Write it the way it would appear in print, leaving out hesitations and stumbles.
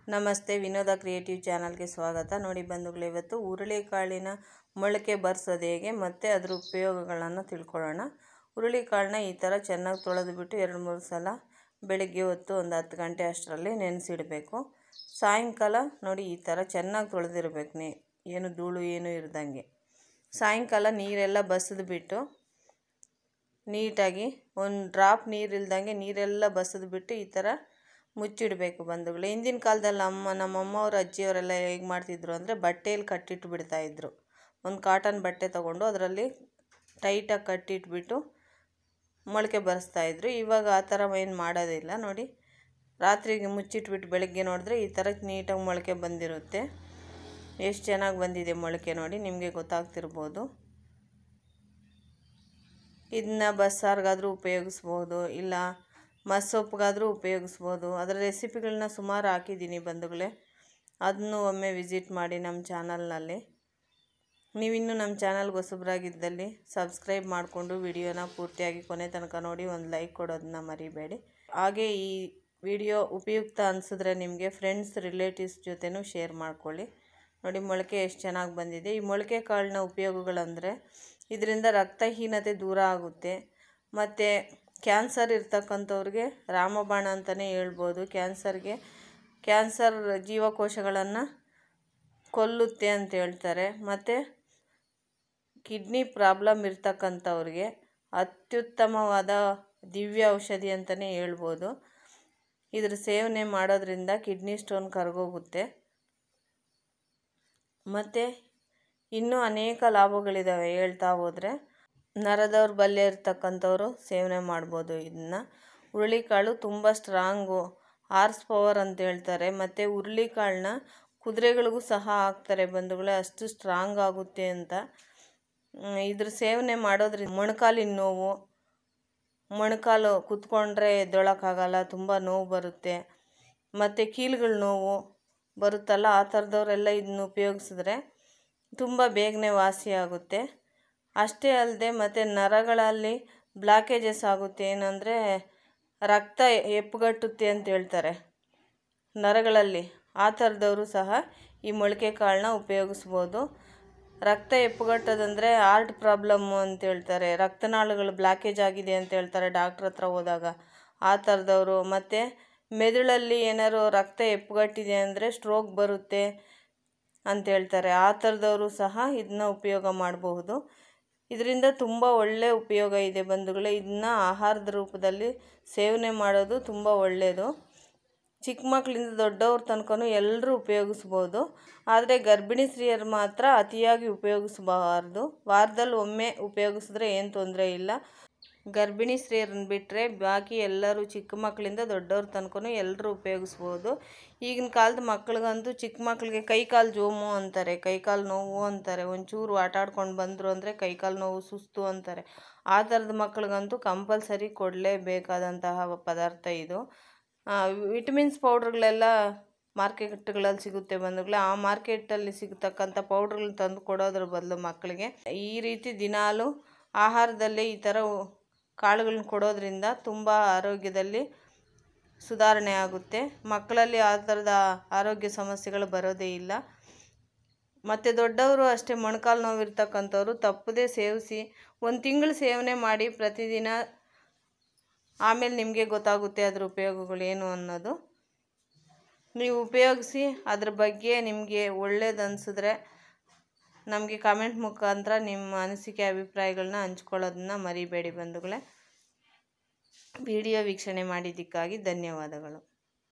ನಮಸ್ತೆ, ವಿನೋದ ಕ್ರಿಯೇಟಿವ್ ಚಾನಲ್ಗೆ ಸ್ವಾಗತ. ನೋಡಿ ಬಂಧುಗಳೇ, ಇವತ್ತು ಹುರುಳಿಕಾಳಿನ ಮೊಳಕೆ ಬರ್ಸೋದು ಹೇಗೆ ಮತ್ತು ಅದರ ಉಪಯೋಗಗಳನ್ನು ತಿಳ್ಕೊಳ್ಳೋಣ. ಹುರುಳಿಕಾಳನ್ನ ಈ ಥರ ಚೆನ್ನಾಗಿ ತೊಳೆದುಬಿಟ್ಟು 2-3 ಸಲ ಬೆಳಗ್ಗೆ ಹೊತ್ತು ಒಂದು 10 ಗಂಟೆ ಅಷ್ಟರಲ್ಲಿ ನೆನೆಸಿಡಬೇಕು. ಸಾಯಂಕಾಲ ನೋಡಿ ಈ ಥರ ಚೆನ್ನಾಗಿ ತೊಳೆದಿರಬೇಕು, ಏನು ಧೂಳು ಏನು ಇರ್ದಂಗೆ. ಸಾಯಂಕಾಲ ನೀರೆಲ್ಲ ಬಸಿದ್ಬಿಟ್ಟು ನೀಟಾಗಿ ಒಂದು ಡ್ರಾಪ್ ನೀರಿಲ್ದಂಗೆ ನೀರೆಲ್ಲ ಬಸಿದ್ಬಿಟ್ಟು ಈ ಥರ ಮುಚ್ಚಿಡಬೇಕು ಬಂಧುಗಳೇ. ಹಿಂದಿನ ಕಾಲದಲ್ಲಿ ನಮ್ಮಮ್ಮವ್ರ ಅಜ್ಜಿಯವರೆಲ್ಲ ಹೇಗೆ ಮಾಡ್ತಿದ್ರು ಅಂದರೆ ಬಟ್ಟೆಯಲ್ಲಿ ಕಟ್ಟಿಟ್ಟು ಬಿಡ್ತಾಯಿದ್ರು. ಒಂದು ಕಾಟನ್ ಬಟ್ಟೆ ತೊಗೊಂಡು ಅದರಲ್ಲಿ ಟೈಟಾಗಿ ಕಟ್ಟಿಟ್ಬಿಟ್ಟು ಮೊಳಕೆ ಬರೆಸ್ತಾಯಿದ್ರು. ಇವಾಗ ಆ ಥರ ಏನು ಮಾಡೋದಿಲ್ಲ. ನೋಡಿ, ರಾತ್ರಿಗೆ ಮುಚ್ಚಿಟ್ಬಿಟ್ಟು ಬೆಳಗ್ಗೆ ನೋಡಿದ್ರೆ ಈ ಥರ ನೀಟಾಗಿ ಮೊಳಕೆ ಬಂದಿರುತ್ತೆ. ಎಷ್ಟು ಚೆನ್ನಾಗಿ ಬಂದಿದೆ ಮೊಳಕೆ ನೋಡಿ, ನಿಮಗೆ ಗೊತ್ತಾಗ್ತಿರ್ಬೋದು. ಇದನ್ನ ಬಸ್ಸಾರಿಗಾದರೂ ಉಪಯೋಗಿಸ್ಬೋದು, ಇಲ್ಲ ಮಸ್ಸೊಪ್ಪಿಗಾದರೂ ಉಪಯೋಗಿಸ್ಬೋದು. ಅದರ ರೆಸಿಪಿಗಳನ್ನ ಸುಮಾರು ಹಾಕಿದ್ದೀನಿ ಬಂಧುಗಳೇ, ಅದನ್ನು ಒಮ್ಮೆ ವಿಸಿಟ್ ಮಾಡಿ ನಮ್ಮ ಚಾನಲ್ನಲ್ಲಿ. ನೀವಿನ್ನೂ ನಮ್ಮ ಚಾನಲ್ಗೆ ಹೊಸಬರಾಗಿದ್ದಲ್ಲಿ ಸಬ್ಸ್ಕ್ರೈಬ್ ಮಾಡಿಕೊಂಡು ವಿಡಿಯೋನ ಪೂರ್ತಿಯಾಗಿ ಕೊನೆ ತನಕ ನೋಡಿ ಒಂದು ಲೈಕ್ ಕೊಡೋದನ್ನ ಮರಿಬೇಡಿ. ಹಾಗೆ ಈ ವಿಡಿಯೋ ಉಪಯುಕ್ತ ಅನಿಸಿದ್ರೆ ನಿಮಗೆ ಫ್ರೆಂಡ್ಸ್ ರಿಲೇಟಿವ್ಸ್ ಜೊತೆನೂ ಶೇರ್ ಮಾಡ್ಕೊಳ್ಳಿ. ನೋಡಿ ಮೊಳಕೆ ಎಷ್ಟು ಚೆನ್ನಾಗಿ ಬಂದಿದೆ. ಈ ಮೊಳಕೆ ಕಾಳಿನ ಉಪಯೋಗಗಳಂದರೆ ಇದರಿಂದ ರಕ್ತಹೀನತೆ ದೂರ ಆಗುತ್ತೆ, ಮತ್ತು ಕ್ಯಾನ್ಸರ್ ಇರ್ತಕ್ಕಂಥವ್ರಿಗೆ ರಾಮಬಾಣ ಅಂತಲೇ ಹೇಳ್ಬೋದು. ಕ್ಯಾನ್ಸರ್ ಜೀವಕೋಶಗಳನ್ನು ಕೊಲ್ಲುತ್ತೆ ಅಂತ ಹೇಳ್ತಾರೆ. ಮತ್ತು ಕಿಡ್ನಿ ಪ್ರಾಬ್ಲಮ್ ಇರ್ತಕ್ಕಂಥವ್ರಿಗೆ ಅತ್ಯುತ್ತಮವಾದ ದಿವ್ಯ ಔಷಧಿ ಅಂತಲೇ ಹೇಳ್ಬೋದು. ಇದ್ರ ಸೇವನೆ ಮಾಡೋದ್ರಿಂದ ಕಿಡ್ನಿ ಸ್ಟೋನ್ ಕರಗೋಗುತ್ತೆ. ಮತ್ತು ಇನ್ನೂ ಅನೇಕ ಲಾಭಗಳಿದ್ದಾವೆ ಹೇಳ್ತಾ ಹೋದರೆ. ನರದೌರ್ಬಲ್ಯ ಇರ್ತಕ್ಕಂಥವ್ರು ಸೇವನೆ ಮಾಡ್ಬೋದು ಇದನ್ನು. ಹುರುಳಿಕಾಳು ತುಂಬ ಸ್ಟ್ರಾಂಗು, ಹಾರ್ಸ್ ಪವರ್ ಅಂತ ಹೇಳ್ತಾರೆ. ಮತ್ತು ಹುರುಳಿಕಾಳನ್ನ ಕುದುರೆಗಳಿಗೂ ಸಹ ಹಾಕ್ತಾರೆ ಬಂಧುಗಳೇ, ಅಷ್ಟು ಸ್ಟ್ರಾಂಗ್ ಆಗುತ್ತೆ ಅಂತ. ಇದ್ರ ಸೇವನೆ ಮಾಡೋದ್ರಿಂದ ಮೊಣಕಾಲಿನ ನೋವು, ಮೊಣಕಾಲು ಕುತ್ಕೊಂಡ್ರೆ ಎದ್ದೊಳಕ್ಕಾಗಲ್ಲ, ತುಂಬ ನೋವು ಬರುತ್ತೆ, ಮತ್ತು ಕೀಲುಗಳ ನೋವು ಬರುತ್ತಲ್ಲ, ಆ ಥರದವರೆಲ್ಲ ಇದನ್ನ ಉಪಯೋಗಿಸಿದ್ರೆ ತುಂಬ ಬೇಗನೆ ವಾಸಿಯಾಗುತ್ತೆ. ಅಷ್ಟೇ ಅಲ್ಲದೆ ಮತ್ತು ನರಗಳಲ್ಲಿ ಬ್ಲಾಕೇಜಸ್ ಆಗುತ್ತೆ, ಏನಂದರೆ ರಕ್ತ ಹೆಪ್ಪುಗಟ್ಟುತ್ತೆ ಅಂತ ಹೇಳ್ತಾರೆ ನರಗಳಲ್ಲಿ. ಆ ಥರದವರು ಸಹ ಈ ಮೊಳಕೆ ಕಾಳನ್ನ ಉಪಯೋಗಿಸ್ಬೋದು. ರಕ್ತ ಹೆಪ್ಪುಗಟ್ಟೋದಂದರೆ ಹಾರ್ಟ್ ಪ್ರಾಬ್ಲಮ್ಮು ಅಂತ ಹೇಳ್ತಾರೆ, ರಕ್ತನಾಳಗಳು ಬ್ಲಾಕೇಜ್ ಆಗಿದೆ ಅಂತ ಹೇಳ್ತಾರೆ ಡಾಕ್ಟ್ರ್ ಹತ್ರ ಹೋದಾಗ, ಆ ಥರದವರು. ಮತ್ತು ಮೆದುಳಲ್ಲಿ ಏನಾದ್ರು ರಕ್ತ ಹೆಪ್ಪುಗಟ್ಟಿದೆ ಅಂದರೆ ಸ್ಟ್ರೋಕ್ ಬರುತ್ತೆ ಅಂತ ಹೇಳ್ತಾರೆ, ಆ ಥರದವರು ಸಹ ಇದನ್ನ ಉಪಯೋಗ ಮಾಡಬಹುದು. ಇದರಿಂದ ತುಂಬ ಒಳ್ಳೆಯ ಉಪಯೋಗ ಇದೆ ಬಂಧುಗಳೇ. ಇದನ್ನ ಆಹಾರದ ರೂಪದಲ್ಲಿ ಸೇವನೆ ಮಾಡೋದು ತುಂಬ ಒಳ್ಳೆಯದು. ಚಿಕ್ಕ ಮಕ್ಕಳಿಂದ ದೊಡ್ಡವ್ರ ತನಕನೂ ಎಲ್ಲರೂ ಉಪಯೋಗಿಸ್ಬೋದು. ಆದರೆ ಗರ್ಭಿಣಿ ಸ್ತ್ರೀಯರು ಮಾತ್ರ ಅತಿಯಾಗಿ ಉಪಯೋಗಿಸಬಾರ್ದು. ವಾರದಲ್ಲಿ ಒಮ್ಮೆ ಉಪಯೋಗಿಸಿದ್ರೆ ಏನು ತೊಂದರೆ ಇಲ್ಲ. ಗರ್ಭಿಣಿ ಸ್ತ್ರೀಯರನ್ನ ಬಿಟ್ಟರೆ ಬಾಕಿ ಎಲ್ಲರೂ ಚಿಕ್ಕ ಮಕ್ಕಳಿಂದ ದೊಡ್ಡವ್ರ ತನಕನೂ ಎಲ್ಲರೂ ಉಪಯೋಗಿಸ್ಬೋದು. ಈಗಿನ ಕಾಲದ ಮಕ್ಳಿಗಂತೂ ಚಿಕ್ಕ ಮಕ್ಕಳಿಗೆ ಕೈಕಾಲು ಜೋಮು ಅಂತಾರೆ, ಕೈಕಾಲು ನೋವು ಅಂತಾರೆ, ಒಂಚೂರು ಆಟ ಆಡ್ಕೊಂಡು ಬಂದರು ಅಂದರೆ ಕೈಕಾಲು ನೋವು ಸುಸ್ತು ಅಂತಾರೆ. ಆ ಥರದ ಮಕ್ಳಿಗಂತೂ ಕಂಪಲ್ಸರಿ ಕೊಡಲೇಬೇಕಾದಂತಹ ಪದಾರ್ಥ ಇದು. ವಿಟಮಿನ್ಸ್ ಪೌಡ್ರ್ಗಳೆಲ್ಲ ಮಾರ್ಕೆಟ್ಗಳಲ್ಲಿ ಸಿಗುತ್ತೆ ಬಂಧುಗಳೇ. ಆ ಮಾರ್ಕೆಟಲ್ಲಿ ಸಿಗತಕ್ಕಂಥ ಪೌಡ್ರ್ಗಳನ್ನ ತಂದು ಕೊಡೋದ್ರ ಬದಲು ಮಕ್ಕಳಿಗೆ ಈ ರೀತಿ ದಿನಾಲೂ ಆಹಾರದಲ್ಲೇ ಈ ಥರ ಕಾಳುಗಳನ್ನ ಕೊಡೋದ್ರಿಂದ ತುಂಬ ಆರೋಗ್ಯದಲ್ಲಿ ಸುಧಾರಣೆ ಆಗುತ್ತೆ. ಮಕ್ಕಳಲ್ಲಿ ಆ ಥರದ ಆರೋಗ್ಯ ಸಮಸ್ಯೆಗಳು ಬರೋದೇ ಇಲ್ಲ. ಮತ್ತು ದೊಡ್ಡವರು ಅಷ್ಟೇ, ಮೊಣಕಾಲು ನೋವು ಇರ್ತಕ್ಕಂಥವ್ರು ತಪ್ಪದೇ ಸೇವಿಸಿ 1 ತಿಂಗಳು ಸೇವನೆ ಮಾಡಿ ಪ್ರತಿದಿನ. ಆಮೇಲೆ ನಿಮಗೆ ಗೊತ್ತಾಗುತ್ತೆ ಅದ್ರ ಉಪಯೋಗಗಳು ಏನು ಅನ್ನೋದು. ನೀವು ಉಪಯೋಗಿಸಿ ಅದ್ರ ಬಗ್ಗೆ ನಿಮಗೆ ಒಳ್ಳೇದು ಅನಿಸಿದ್ರೆ ನಮಗೆ ಕಾಮೆಂಟ್ ಮುಖಾಂತರ ನಿಮ್ಮ ಅನಿಸಿಕೆ ಅಭಿಪ್ರಾಯಗಳನ್ನ ಹಂಚ್ಕೊಳ್ಳೋದನ್ನ ಮರಿಬೇಡಿ ಬಂಧುಗಳೇ. ವಿಡಿಯೋ ವೀಕ್ಷಣೆ ಮಾಡಿದ್ದಕ್ಕಾಗಿ ಧನ್ಯವಾದಗಳು.